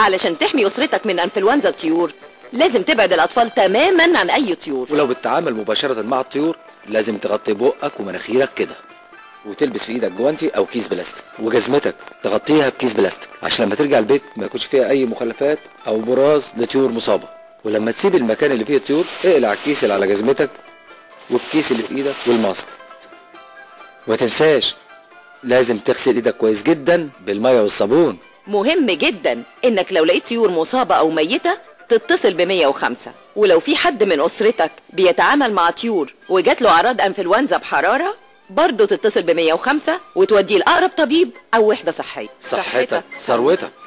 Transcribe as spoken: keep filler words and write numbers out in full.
علشان تحمي اسرتك من انفلونزا الطيور لازم تبعد الاطفال تماما عن اي طيور. ولو بتتعامل مباشرة مع الطيور لازم تغطي بقك ومناخيرك كده، وتلبس في ايدك جوانتي او كيس بلاستيك، وجزمتك تغطيها بكيس بلاستيك عشان لما ترجع البيت ما يكونش فيها اي مخلفات او براز لطيور مصابة. ولما تسيب المكان اللي فيه الطيور اقلع الكيس اللي على جزمتك والكيس اللي في ايدك والماسك. وما تنساش لازم تغسل ايدك كويس جدا بالميه والصابون. مهم جدا انك لو لقيت طيور مصابة او ميتة تتصل ب مية وخمسة، ولو في حد من اسرتك بيتعامل مع طيور وجات له اعراض انفلونزا بحرارة برضه تتصل ب مية وخمسة وتوديه لاقرب طبيب او وحدة صحية. صحتك ثروتك.